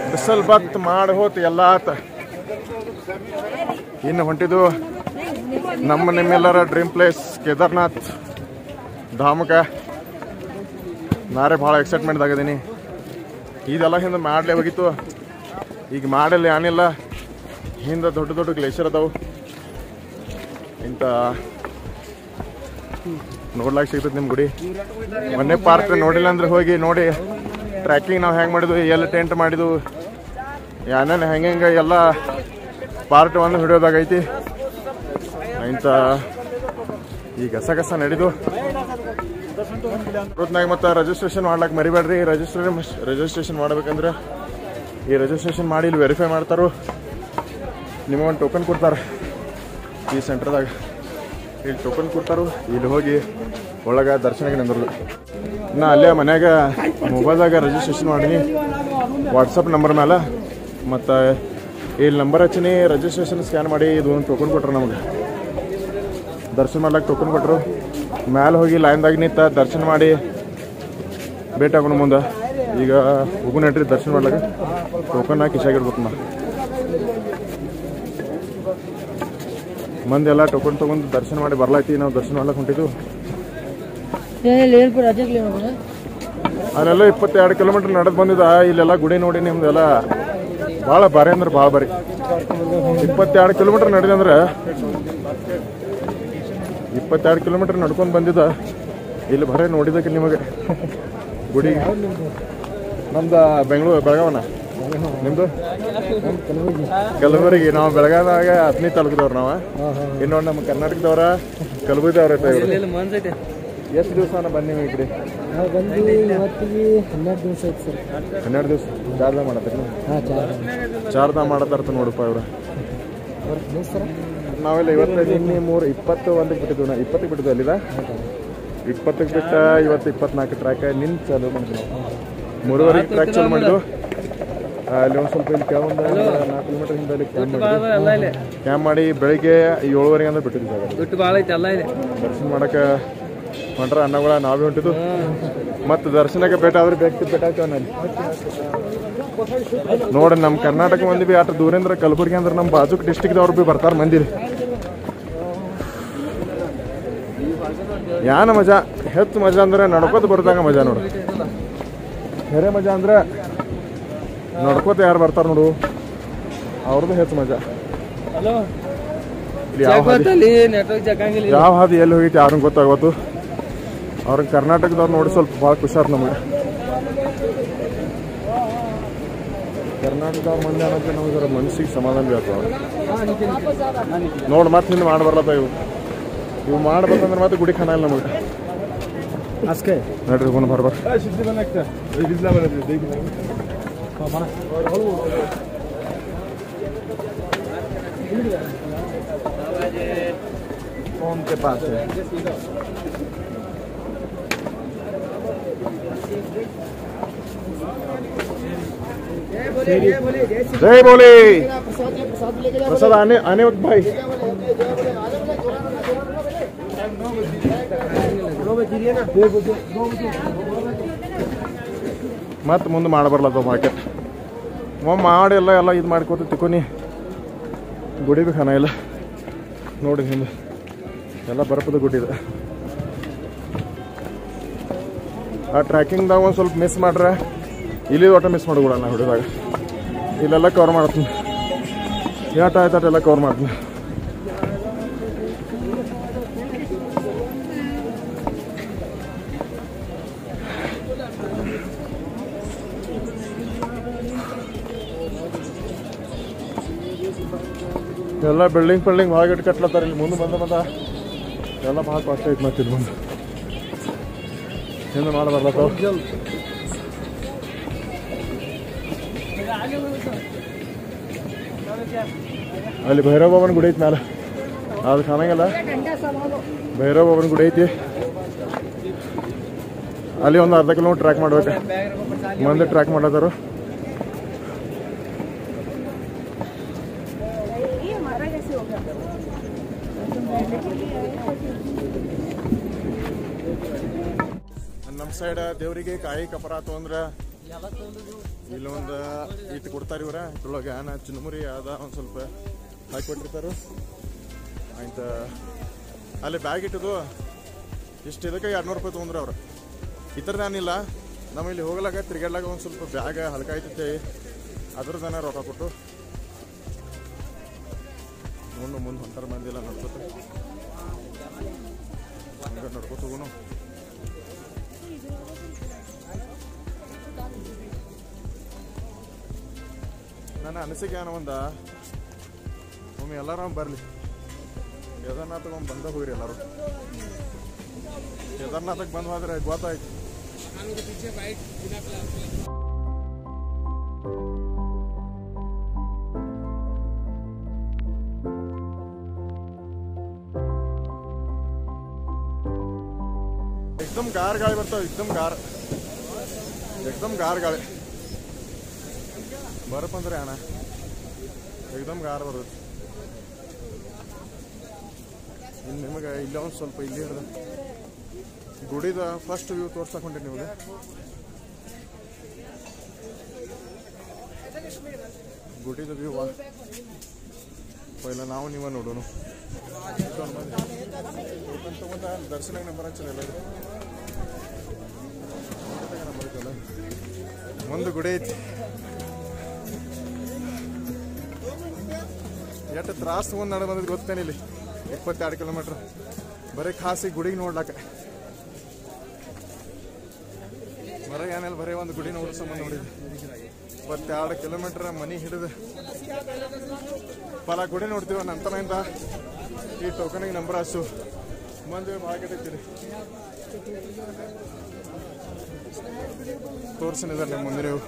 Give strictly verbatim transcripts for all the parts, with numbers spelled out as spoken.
ಬಿಸಲ್ ಬತ್ ಮಾಡಿ ಹೋತ್ ಎಲ್ಲ ಆತ. ಇನ್ನು ಹೊಂಟಿದ್ದು ನಮ್ಮ ನಿಮ್ಮೆಲ್ಲರ ಡ್ರೀಮ್ ಪ್ಲೇಸ್ ಕೇದಾರ್ನಾಥ್ ಧಾಮಕ್ಕೆ. ನಾರೇ ಭಾಳ ಎಕ್ಸೈಟ್ಮೆಂಟ್ ಆಗಿದ್ದೀನಿ. ಇದೆಲ್ಲ ಹಿಂದೆ ಮಾಡಲೇ ಹೋಗಿತ್ತು, ಈಗ ಮಾಡಲ್ಲಿ ಏನಿಲ್ಲ. ಹಿಂದೆ ದೊಡ್ಡ ದೊಡ್ಡ ಗ್ಲೇಷಿಯರ್ ಅದಾವು. ಇಂಥ ನೋಡ್ಲಾಕ್ ಸಿಗ್ತದೆ ನಿಮ್ಮ ಗುಡಿ. ಮೊನ್ನೆ ಪಾರ್ಕ್ ನೋಡಿಲ್ಲ ಅಂದ್ರೆ ಹೋಗಿ ನೋಡಿ. ಟ್ರ್ಯಾಕಿಂಗ್ ನಾವು ಹೆಂಗೆ ಮಾಡಿದ್ವು, ಎಲ್ಲ ಟೆಂಟ್ ಮಾಡಿದ್ವು, ಏನೇನು ಹೆಂಗೆ ಹೆಂಗೆ ಎಲ್ಲ ಪಾರ್ಟ್ ಒಂದು ಹಿಡಿಯೋದಾಗೈತಿ. ಇಂಥ ಈ ಗಸ ಗಸ ನಡೆದು ಹೊತ್ನಾಗ ಮತ್ತು ರಿಜಿಸ್ಟ್ರೇಷನ್ ಮಾಡ್ಲಾಕ ಮರಿಬೇಡ್ರಿ. ರಿಜಿಸ್ಟ್ರೇಷನ್ ರಿಜಿಸ್ಟ್ರೇಷನ್ ಮಾಡ್ಬೇಕಂದ್ರೆ ಈ ರಿಜಿಸ್ಟ್ರೇಷನ್ ಮಾಡಿ ಇಲ್ಲಿ ವೆರಿಫೈ ಮಾಡ್ತಾರೋ, ನಿಮಗೊಂದು ಟೋಕನ್ ಕೊಡ್ತಾರೆ ಈ ಸೆಂಟ್ರದಾಗ. ಇಲ್ಲಿ ಟೋಕನ್ ಕೊಡ್ತಾರೋ, ಇಲ್ಲಿ ಹೋಗಿ ಒಳಗೆ ದರ್ಶನಕ್ಕೆ ನಿಂದ್ರದು. ನಾ ಅಲ್ಲೇ ಮನ್ಯಾಗ ಮೊಬೈಲ್ದಾಗ ರಿಜಿಸ್ಟ್ರೇಷನ್ ಮಾಡೀನಿ ವಾಟ್ಸಪ್ ನಂಬರ್ ಮೇಲೆ. ಮತ್ತು ಇಲ್ಲಿ ನಂಬರ್ ಹಚ್ಚಿನಿ, ರಿಜಿಸ್ಟ್ರೇಷನ್ ಸ್ಕ್ಯಾನ್ ಮಾಡಿ ಇದು ಒಂದು ಟೋಕನ್ ಕೊಟ್ರು ನಮಗೆ. ದರ್ಶನ ಮಾಡ್ಲಿಕ್ಕೆ ಟೋಕನ್ ಕೊಟ್ಟರು. ಮ್ಯಾಲೆ ಹೋಗಿ ಲೈನ್ದಾಗ ನಿಂತ ದರ್ಶನ ಮಾಡಿ ಭೇಟಿ ಆಗೋಣ ಮುಂದೆ. ಈಗ ಹೋಗು ನಡ್ರಿ ದರ್ಶನ ಮಾಡ್ಲಿಕ್ಕೆ. ಟೋಕನ್ ಹಾಕಿ ಕಿಶಾಗಿಡ್ಬೇಕು. ನಾ ಮಂದಿ ಎಲ್ಲ ಟೋಕನ್ ತೊಗೊಂಡು ದರ್ಶನ ಮಾಡಿ ಬರ್ಲಾಯ್ತಿ. ನಾವು ದರ್ಶನ ಮಾಡ್ಲಿಕ್ಕೆ ಹೊಂಟಿದ್ದು. ಅಲ್ಲೆಲ್ಲ ಇಪ್ಪತ್ತೆರಡು ಕಿಲೋಮೀಟರ್ ನಡೆದು ಬಂದಿದ್ದ. ಇಲ್ಲೆಲ್ಲ ಗುಡಿ ನೋಡಿ ನಿಮ್ದೆಲ್ಲ ಭಾಳ ಭಾರಿ ಅಂದ್ರೆ ಭಾಳ ಭಾರಿ. ಇಪ್ಪತ್ತೆರಡು ಕಿಲೋಮೀಟರ್ ನಡೆದ ಅಂದ್ರೆ ಇಪ್ಪತ್ತೆರಡು ಕಿಲೋಮೀಟರ್ ನಡ್ಕೊಂಡು ಬಂದಿದ್ದ. ಇಲ್ಲಿ ಬರೀ ನೋಡಿದಕ್ಕೆ ನಿಮಗೆ ಗುಡಿ. ನಮ್ದು ಬೆಂಗಳೂರು ಬೆಳಗಾವನ, ನಿಮ್ದು ಕಲಬುರಗಿ. ನಾವು ಬೆಳಗಾವಿದಾಗ ಹದಿನೈದು ತಾಲೂಕದವ್ರು. ನಾವು ಇನ್ನೊಂದು ನಮ್ಮ ಕರ್ನಾಟಕದವ್ರ ಕಲಬುರಗಿದವ್ರ. ಎಷ್ಟು ದಿವಸ ಬನ್ನಿ ಈ ಕಡೆ? ಹನ್ನೆರಡು ದಿವಸ ಐತೆ ಸರ್. ಹನ್ನೆರಡು ದಿವಸ ಚಾರ್ದ ಮಾಡತ್ತೀರಿ? ಚಾರ್ದ ಮಾಡತ್ತಾರ ನೋಡಪ್ಪ ಇವ್ರ. ನಾವೆಲ್ಲ ಇವತ್ತು ನಿನ್ನೆ ಮೂರು ಇಪ್ಪತ್ತು ಒಂದಕ್ಕೆ ಬಿಟ್ಟಿದ್ವಿ. ನಾ ಇಪ್ಪತ್ತಕ್ಕೆ ಬಿಟ್ಟಿದ್ವಿ. ಅಲ್ಲಿದ ಇಪ್ಪತ್ತಕ್ಕೆ ಬಿಟ್ಟ ಇವತ್ತು ಇಪ್ಪತ್ನಾಲ್ಕು ಟ್ರ್ಯಾಕ್ ನಿನ್ನ ಚಾಲು ಮಾಡಿದ್ವಿ. ನಾವು ಮೂರುವರೆಗೆ ಟ್ರ್ಯಾಕ್ ಚಾಲು ಮಾಡಿದ್ವು. ಅಲ್ಲಿ ಒಂದು ಸ್ವಲ್ಪ ಇಲ್ಲಿ ಕ್ಯಾಂಪ್ ಒಂದು ನಾಲ್ಕು ಕಿಲೋಮೀಟರ್ ಹಿಂದೆ ಅಲ್ಲಿ ಕ್ಯಾಂಪ್ ಮಾಡಿದ್ವಿ. ಕ್ಯಾಂಪ್ ಮಾಡಿ ಬೆಳಿಗ್ಗೆ ಏಳುವರೆಗೆ ಅಂದ್ರೆ ಬಿಟ್ಟಿದ್ವಿ. ದರ್ಶನ ಮಾಡಕ್ಕೆ ಹೊಂಟ್ರ ಅನ್ನಗಳ ನಾವೇ ಹೊಂಟಿದ್ದು. ಮತ್ತು ದರ್ಶನಕ್ಕೆ ಭೇಟ ಆದ್ರೆ ಬೇಕು ಭೇಟ ಆಗ್ತೇವೆ. ನಲ್ಲಿ ನೋಡಿ ನಮ್ಮ ಕರ್ನಾಟಕ ಮಂದಿ ಬಿ ಅಷ್ಟು ದೂರಿಂದ ಕಲಬುರಗಿ ಅಂದ್ರೆ ನಮ್ಮ ಬಾಜುಕ್ ಡಿಸ್ಟಿಕ್ದವ್ರು ಬಿ ಬರ್ತಾರೆ ಮಂದಿ. ಯಾನ ಮಜಾ, ಹೆಚ್ಚು ಮಜಾ ಅಂದ್ರೆ ನಡ್ಕೋತ ಬರ್ದಂಗ ಮಜಾ ನೋಡು. ಬೇರೆ ಮಜಾ ಅಂದ್ರೆ ನಡ್ಕೋತ ಯಾರು ಬರ್ತಾರೆ ನೋಡು, ಅವ್ರದ್ದು ಹೆಚ್ಚು ಮಜಾ. ಯಾವ ಹಾದಿ ಎಲ್ಲಿ ಹೋಗಿತ್ತು ಯಾರು ಗೊತ್ತಾಗೋತು. ಅವ್ರಿಗೆ ಕರ್ನಾಟಕದವ್ರು ನೋಡಿ ಸ್ವಲ್ಪ ಭಾಳ ಖುಷಾರ್ ನಮಗೆ. ಕರ್ನಾಟಕದವ್ರ ಮಂದಿ ಅನ್ನೋಕ್ಕೆ ನಮ್ಗೆ ಇದರ ಮನಸ್ಸಿಗೆ ಸಮಾಧಾನ ಬೇಕು. ನೋಡಿ ಮತ್ತೆ ನಿನ್ನ ಮಾಡಿ ಬರ್ಲತ್ತ. ಇವು ಇವು ಮಾಡ್ಬೇಕಂದ್ರೆ ಮತ್ತೆ ಗುಡಿ ಖಾನ ಇಲ್ಲ ನಮಗೆ. ಅಷ್ಟೇ ನೋಡ್ರಿ ಹೋಗೋಣ ಬರ್ಬಾರ. फोन के पास है. जय बोले. प्रसाद आने आने वक्त भाई ಮತ್ತೆ ಮುಂದೆ ಮಾಡಬಾರ್ಲದ ಮಾರ್ಕೆಟ್ ಮಾಡಿ ಎಲ್ಲ ಎಲ್ಲ ಇದು ಮಾಡ್ಕೊತ ತಿಕ್ಕೊನಿ. ಗುಡಿ ಬಿ ಖಾನ ಇಲ್ಲ ನೋಡಿ. ಹಿಂದೆ ಎಲ್ಲ ಬರಪದ ಗುಡಿ ಇದೆ. ಆ ಟ್ರ್ಯಾಕಿಂಗ್ದಾಗ ಒಂದು ಸ್ವಲ್ಪ ಮಿಸ್ ಮಾಡ್ರೆ ಇಲ್ಲಿ ಒಟ್ಟು ಮಿಸ್ ಮಾಡ್ಬಿಡ. ನಾ ಹುಡುಗದಾಗ ಇಲ್ಲೆಲ್ಲ ಕವರ್ ಮಾಡ್ತೀನಿ. ಎಷ್ಟು ಆಯ್ತು ಎಲ್ಲ ಕವರ್ ಮಾಡ್ತೀನಿ. ಎಲ್ಲ ಬಿಲ್ಡಿಂಗ್ ಫಿಲ್ಡಿಂಗ್ ಭಾಳ ಗಟ್ಟಿ ಕಟ್ಲತ್ತಾರೆ. ಇಲ್ಲಿ ಮುಂದೆ ಬಂದ ಬಂದ ಎಲ್ಲ ಭಾಳ ಕಾಸ್ಟ್ ಐತೆ. ಮತ್ತೆ ಇಲ್ಲಿ ಮುಂದೆ ಹಿಂದೆ ಮಾಡಿ ಬರ್ಲತ್ತಾವ. ಅಲ್ಲಿ ಭೈರವ ಬಾಬನ ಗುಡಿ ಐತಿ ಮ್ಯಾಲ. ಅದು ಕಾಣಂಗಿಲ್ಲ. ಭೈರವ ಬಾಬನ ಗುಡಿ ಐತಿ. ಅಲ್ಲಿ ಒಂದು ಅರ್ಧ ಕಿಲೋಮೀಟರ್ ಟ್ರ್ಯಾಕ್ ಮಾಡ್ಬೇಕು. ಮಂದಿ ಟ್ರ್ಯಾಕ್ ಮಾಡತ್ತಾರು. ನಮ್ಮ ಸೈಡ್ ದೇವರಿಗೆ ಕಾಯಿ ಕಪರಾತು ಅಂದ್ರೆ ಇಲ್ಲೊಂದು ಇಟ್ಟು ಕೊಡ್ತಾರೆ ಇವ್ರ ಇದ್ರೊಳಗೆ ನಾ ಚುನ್ಮುರಿ ಅದ ಒಂದು ಸ್ವಲ್ಪ ಹಾಕಿ ಕೊಟ್ಟಿರ್ತಾರು ಆಯ್ತು. ಅಲ್ಲಿ ಬ್ಯಾಗ್ ಇಟ್ಟದು ಇಷ್ಟು ಇದಕ್ಕೆ ಎರಡ್ನೂರು ರೂಪಾಯಿ ತೊಗೊಂಡ್ರೆ ಅವ್ರು. ಈ ಥರದ್ದು ಏನಿಲ್ಲ, ನಮ್ಮ ಇಲ್ಲಿ ಹೋಗ್ಲಾಗ ತಿರ್ಗಾಡ್ಲಾಗ ಒಂದು ಸ್ವಲ್ಪ ಬ್ಯಾಗ್ ಹಲ್ಕ ಆಯ್ತೈತೆ ಅದ್ರದನ್ನ ರೊಕ್ಕ ಕೊಟ್ಟು ನೋಡು ಮುಂದೆ ಹೊಂಟಾರ ಬಂದಿಲ್ಲ ನಡ್ಕೊತ ಹಂಗೆ ನಡ್ಕೊತ ಹೋಗೋಣ. ನನ್ನ ಅನಿಸಿಕೆ ಏನೋ ಒಂದ ಒಮ್ಮೆ ಎಲ್ಲಾರು ಬರಲಿ ಕೇದಾರ್ನಾಥಕ್ಕೆ ಒಮ್ಮೆ ಬಂದ ಹೋಗ್ರಿ ಎಲ್ಲರೂ. ಕೇದಾರ್ನಾಥಕ್ಕೆ ಬಂದು ಹೋದ್ರೆ ಗೊತ್ತಾಯ್ತು. एकदम गार गाड़ी ಬರ್ತಾವ, एकदम गार एकदम गार ಗಾಳಿ ಬರಪ್ಪ ಅಂದ್ರೆ ಅಣ್ಣ एकदम गार ಬರುತ್ತೆ. ಇನ್ನು ನಿಮಗೆ ಇಲ್ಲ ಒಂದು ಸ್ವಲ್ಪ ಇಲ್ಲಿ ಹಿಡ್ದ ಗುಡಿದ ಫಸ್ಟ್ ವ್ಯೂ ತೋರ್ಸಕ್ ಹೊಂಟೀನಿ ನಿಮಗೆ. ಗುಡಿದ ವ್ಯೂ ಪೈಲ ನಾವು ನೀವ ನೋಡೋಣ. ತಗೊಂಡ ದರ್ಶನ ನಂಬರ್ ಹಚ್ಚಲ್ಲ ಎಲ್ಲರೂ. ಒಂದು ಗುಡಿ ಐತಿ, ಎಷ್ಟು ತ್ರಾಸ ತಗೊಂಡು ನಡ ಬಂದಿದ್ದು ಗೊತ್ತೇನೆ. ಇಲ್ಲಿ ಇಪ್ಪತ್ತೆರಡು ಕಿಲೋಮೀಟ್ರ್ ಬರೀ ಖಾಸಿ ಗುಡಿಗೆ ನೋಡ್ಲಾಕ. ಹೊರಗೆ ಏನೆಲ್ಲ ಬರೀ ಒಂದು ಗುಡಿ ನೋಡೋ ಸಂಬಂಧ ನೋಡಿದ್ವಿ. ಇಪ್ಪತ್ತೆರಡು ಕಿಲೋಮೀಟ್ರ್ ಮನಿ ಹಿಡಿದು ಪಲ ಗುಡಿ ನೋಡ್ತೀವ. ನಂತರದಿಂದ ಈ ಟೋಕನಿಗೆ ನಂಬರ್ ಹಸು ಮಂದಿ ಭಾಳ ಕೆಟ್ಟಿರ್ತೀರಿ ತೋರ್ಸನಿದ್ದಾರೆ ನಿಮ್ಮ ಮುಂದೆ ನೀವು.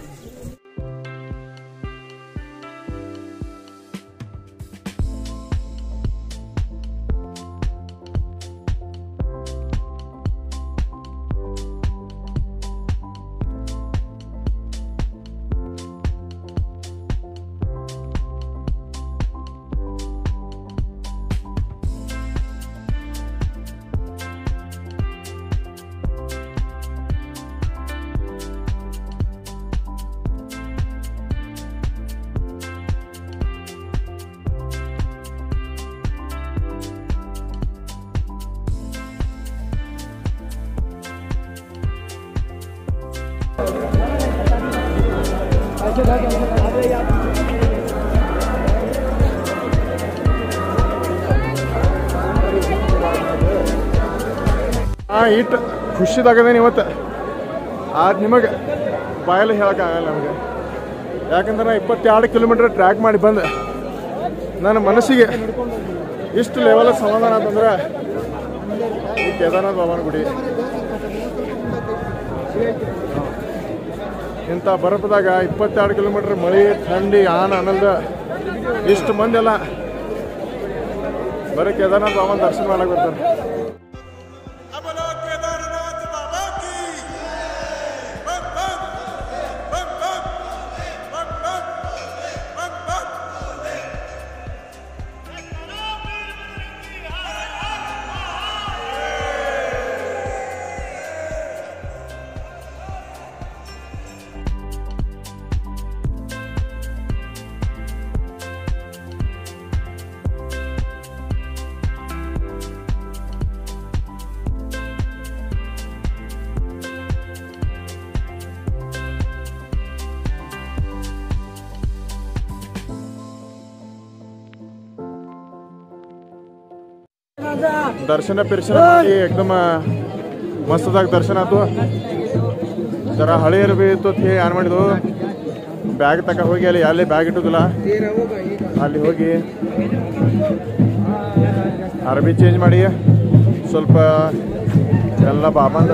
ಹಾಂ ಇಟ್ಟು ಖುಷಿದಾಗದೇನು ಇವತ್ತು. ಅದು ನಿಮಗೆ ಬಾಯಲ್ಲಿ ಹೇಳೋಕ್ಕಾಗಲ್ಲ ನಮಗೆ. ಯಾಕಂದ್ರೆ ನಾ ಇಪ್ಪತ್ತೆರಡು ಕಿಲೋಮೀಟ್ರ್ ಟ್ರ್ಯಾಕ್ ಮಾಡಿ ಬಂದೆ. ನನ್ನ ಮನಸ್ಸಿಗೆ ಇಷ್ಟು ಲೆವೆಲ್ ಸಮಾಧಾನ ಅಂತಂದ್ರೆ ಈ ಕೇದಾರನಾಥ ಬಾಬಾನ ಗುಡಿ. ಇಂಥ ಬರಪದಾಗ ಇಪ್ಪತ್ತೆರಡು ಕಿಲೋಮೀಟ್ರ್ ಮಳೆ ಥಂಡಿ ಆನ ಅನ್ನಲ್ದ ಇಷ್ಟು ಮಂದಿ ಎಲ್ಲ ಬರೀ ಕೇದಾರನಾಥ ಬಾಬಾನ ದರ್ಶನ ಮಾಡಕ್ಕೆ ಬರ್ತಾರೆ. दर्शन पिर्शन एकदम मस्तदाग दर्शन आतो. जरा हळीर भी इತ್ತು ಏನ್ ಮಾಡಿದ್ವು ಬ್ಯಾಗ್ ತಕ ಹೋಗಿ ಅಲ್ಲಿ ಅಲ್ಲಿ ಬ್ಯಾಗ್ ಇಟ್ಟುದಿಲ್ಲ ಅಲ್ಲಿ ಹೋಗಿ ಅರ್ಬಿ ಚೇಂಜ್ ಮಾಡಿ ಸ್ವಲ್ಪ ಎಲ್ಲ ಬಾಬಾಂದ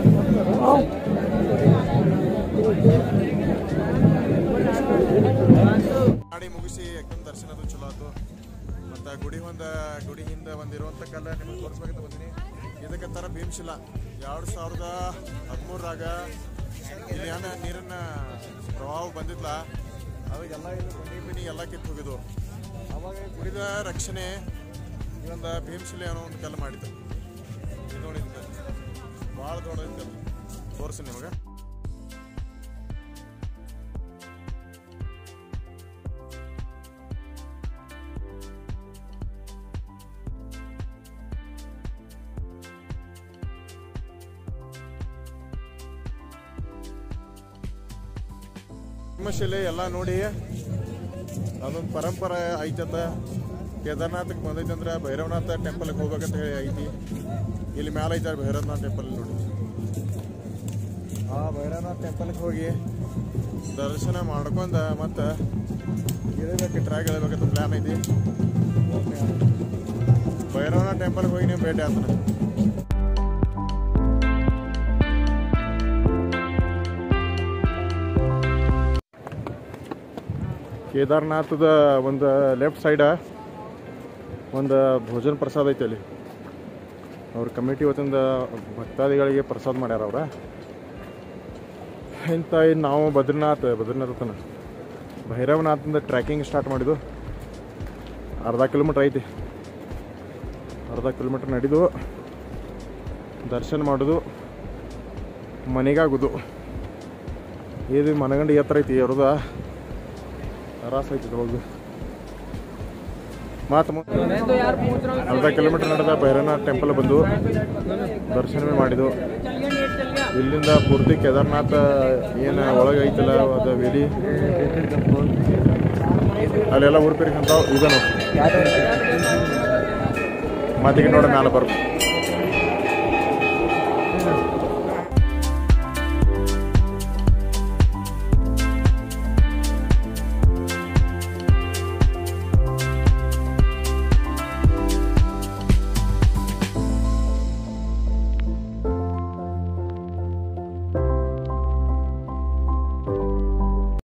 ಗಾಡಿ ಮುಗಿಸಿ एकदम ದರ್ಶನ ಅದು ಚಲೋ ಆತು. ಮತ್ತು ಗುಡಿ ಒಂದು ಗುಡಿ ಹಿಂದೆ ಒಂದಿರುವಂಥ ಕಲ್ಲ ನಿಮಗೆ ತೋರಿಸ್ಬೇಕಂತ ಬಂದೀನಿ. ಇದಕ್ಕೆ ಥರ ಭೀಮಶಿಲ ಎರಡು ಸಾವಿರದ ಹದಿಮೂರರಾಗ ಇಲ್ಲಿ ಏನ ನೀರಿನ ಪ್ರವಾಹ ಬಂದಿದ್ಲ ಅವಾಗೆಲ್ಲ ಇದು ಮನಿ ಮನಿ ಎಲ್ಲ ಕಿತ್ತು ಹೋಗಿದ್ವು. ಅವಾಗ ಗುಡಿದ ರಕ್ಷಣೆ ಈ ಒಂದು ಭೀಮಶಿಲೆ ಅನ್ನೋ ಒಂದು ಕಲ್ಲು ಮಾಡಿದ್ದು. ಇದು ನೋಡಿದ್ದು ಭಾಳ ದೊಡ್ಡದಿತ್ತು, ತೋರಿಸಿ ನಿಮಗೆ. ಶಿಲೆ ಎಲ್ಲ ನೋಡಿ ಅದೊಂದು ಪರಂಪರೆ ಐತತ. ಕೇದಾರ್ನಾಥಕ್ಕೆ ಬಂದೈತೆ ಅಂದ್ರೆ ಭೈರವನಾಥ ಟೆಂಪಲ್ಗೆ ಹೋಗ್ಬೇಕಂತ ಹೇಳಿ ಐತಿ. ಇಲ್ಲಿ ಮ್ಯಾಲ ಐತಾರೆ ಭೈರವನಾಥ ಟೆಂಪಲ್ ನೋಡಿ. ಆ ಭೈರವನಾಥ ಟೆಂಪಲ್ಗೆ ಹೋಗಿ ದರ್ಶನ ಮಾಡ್ಕೊಂಡ ಮತ್ತು ಇಳಿಬೇಕು, ಟ್ರ್ಯಾಕ್ ಇಳಬೇಕಂತ ಪ್ಲ್ಯಾನ್ ಐತಿ. ಭೈರವನಾಥ ಟೆಂಪಲ್ಗೆ ಹೋಗಿ ನೀವು ಭೇಟಿ ಆಗ್ತಾನೆ. ಕೇದಾರ್ನಾಥದ ಒಂದು ಲೆಫ್ಟ್ ಸೈಡ ಒಂದು ಭೋಜನ ಪ್ರಸಾದ ಐತೆ. ಅಲ್ಲಿ ಅವ್ರ ಕಮಿಟಿ ವತಿಯಿಂದ ಭಕ್ತಾದಿಗಳಿಗೆ ಪ್ರಸಾದ ಮಾಡ್ಯಾರ ಅವ್ರ. ಇಂಥ ನಾವು ಬದ್ರಿನಾಥ್ ಬದ್ರಿನಾಥನ ಭೈರವನಾಥದಿಂದ ಟ್ರ್ಯಾಕಿಂಗ್ ಸ್ಟಾರ್ಟ್ ಮಾಡಿದ್ದು. ಅರ್ಧ ಕಿಲೋಮೀಟ್ರ್ ಐತಿ. ಅರ್ಧ ಕಿಲೋಮೀಟ್ರ್ ನಡೆದು ದರ್ಶನ ಮಾಡೋದು, ಮನೆಗಾಗೋದು. ಇದು ಮನಗಂಡು ಎತ್ತರ ಐತಿ ಅವ್ರದ, ರಾಸ ಐತಿ ಹೋಗಿ. ಮಾತು ಅರ್ಧ ಕಿಲೋಮೀಟರ್ ನಡೆದ ಭೈರವನಾಥ ಟೆಂಪಲ್ ಬಂದು ದರ್ಶನವೇ ಮಾಡಿದ್ದು. ಇಲ್ಲಿಂದ ಪೂರ್ತಿ ಕೇದಾರ್ನಾಥ ಏನು ಒಳಗೆ ಐತಲ್ಲ ಅದು ವೇಲಿ, ಅಲ್ಲೆಲ್ಲ ಊರು ಪೇರಿಗೆ ಅಂತಾವ. ಇದನ್ನು ಮಾತಿಗೆ ನೋಡ ಮ್ಯಾಲೆ ಬರುತ್ತೆ.